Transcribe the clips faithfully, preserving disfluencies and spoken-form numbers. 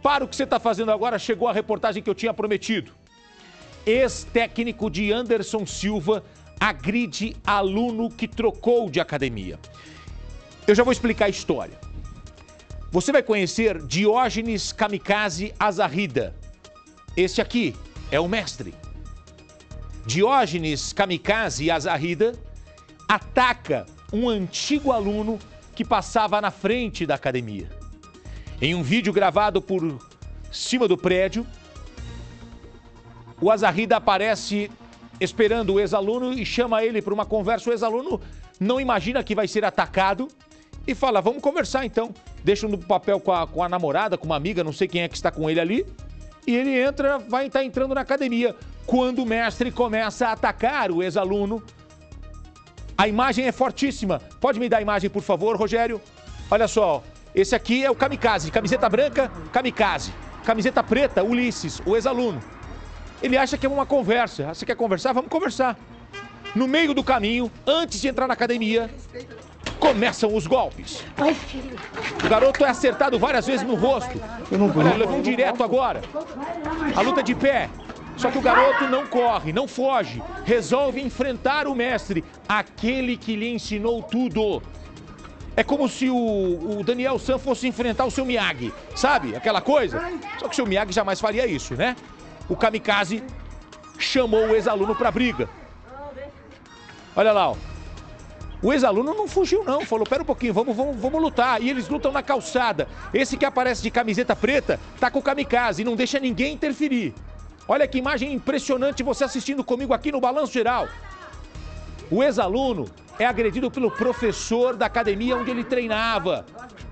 Para o que você está fazendo agora, chegou a reportagem que eu tinha prometido. Ex-técnico de Anderson Silva agride aluno que trocou de academia. Eu já vou explicar a história. Você vai conhecer Diógenes Kamikaze Azarrida. Este aqui é o mestre. Diógenes Kamikaze Azarrida ataca um antigo aluno que passava na frente da academia. Em um vídeo gravado por cima do prédio, o Azarrida aparece esperando o ex-aluno e chama ele para uma conversa. O ex-aluno não imagina que vai ser atacado e fala, vamos conversar então. Deixa no papel com a, com a namorada, com uma amiga, não sei quem é que está com ele ali. E ele entra, vai estar entrando na academia. Quando o mestre começa a atacar o ex-aluno, a imagem é fortíssima. Pode me dar a imagem, por favor, Rogério? Olha só, esse aqui é o Kamikaze. Camiseta branca, Kamikaze. Camiseta preta, Ulisses, o ex-aluno. Ele acha que é uma conversa. Você quer conversar? Vamos conversar. No meio do caminho, antes de entrar na academia, começam os golpes. O garoto é acertado várias vezes no rosto. Olha, ele levou um direto agora. A luta de pé. Só que o garoto não corre, não foge. Resolve enfrentar o mestre, aquele que lhe ensinou tudo. É como se o, o Daniel San fosse enfrentar o seu Miyagi, sabe? Aquela coisa. Só que o seu Miyagi jamais faria isso, né? O Kamikaze chamou o ex-aluno pra briga. Olha lá, ó. O ex-aluno não fugiu não, falou, pera um pouquinho, vamos, vamos, vamos lutar. E eles lutam na calçada. Esse que aparece de camiseta preta tá com o Kamikaze e não deixa ninguém interferir. Olha que imagem impressionante você assistindo comigo aqui no Balanço Geral. O ex-aluno é agredido pelo professor da academia onde ele treinava.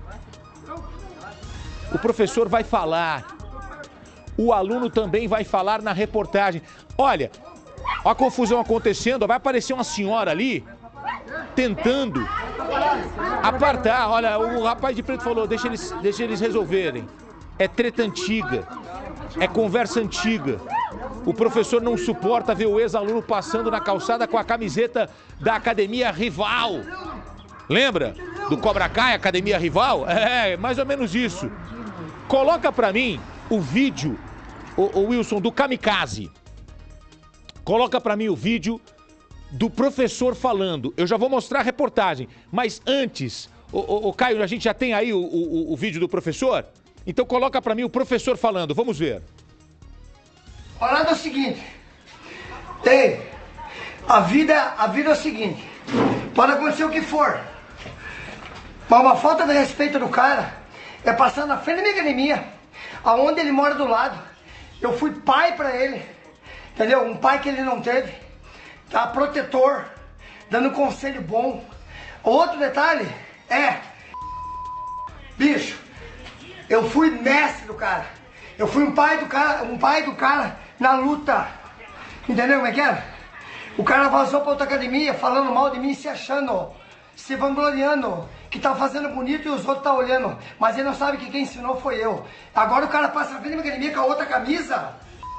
O professor vai falar. O aluno também vai falar na reportagem. Olha, a confusão acontecendo, vai aparecer uma senhora ali tentando apartar. Olha, o rapaz de preto falou, deixa eles, deixa eles resolverem. É treta antiga, é conversa antiga. O professor não suporta ver o ex-aluno passando na calçada com a camiseta da academia rival. Lembra do Cobra Kai, academia rival? É, mais ou menos isso. Coloca pra mim o vídeo, o, o Wilson, do Kamikaze. Coloca pra mim o vídeo do professor falando. Eu já vou mostrar a reportagem, mas antes, o, o, o Caio, a gente já tem aí o, o, o vídeo do professor? Então coloca pra mim o professor falando, vamos ver. Falando é o seguinte, tem, a vida, a vida é o seguinte, pode acontecer o que for, mas uma falta de respeito do cara é passar na frente da minha academia, aonde ele mora do lado. Eu fui pai pra ele, entendeu? Um pai que ele não teve, tá? Protetor, dando conselho bom. Outro detalhe é, bicho, eu fui mestre do cara, eu fui um pai do cara, um pai do cara na luta, entendeu como é que é? O cara vazou pra outra academia falando mal de mim, se achando, se vangloriando, que tá fazendo bonito e os outros tá olhando, mas ele não sabe que quem ensinou foi eu. Agora o cara passa na frente da minha academia com a outra camisa,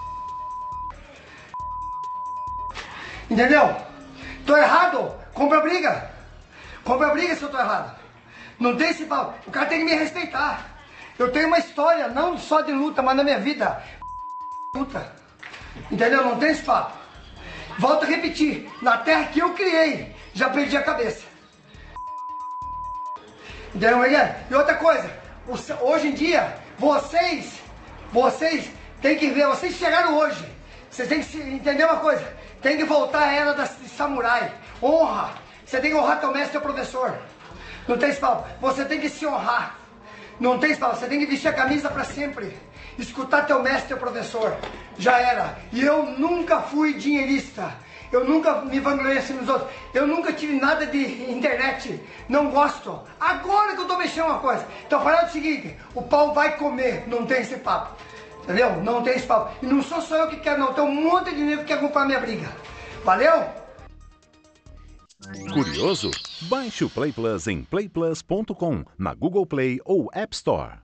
entendeu? Tô errado, compra briga, compra briga se eu tô errado. Não tem esse pau, o cara tem que me respeitar. Eu tenho uma história, não só de luta, mas na minha vida, luta. Entendeu? Não tem esse papo. Volto a repetir, na terra que eu criei, já perdi a cabeça. Entendeu, Miguel? E outra coisa, hoje em dia, vocês, vocês têm que ver, vocês chegaram hoje, vocês têm que entender uma coisa, tem que voltar à era da samurai, honra, você tem que honrar teu mestre e teu professor. Não tem esse papo, você tem que se honrar. Não tem espaço, você tem que vestir a camisa para sempre. Escutar teu mestre, teu professor. Já era. E eu nunca fui dinheirista. Eu nunca me vangloriei assim nos outros. Eu nunca tive nada de internet. Não gosto. Agora que eu tô mexendo uma coisa. Então falando o seguinte, o pau vai comer. Não tem esse papo. Entendeu? Não tem esse papo. E não sou só eu que quero não. Tem um monte de dinheiro que quer comprar minha briga. Valeu? Curioso? Baixe o Play Plus em play plus ponto com, na Google Play ou App Store.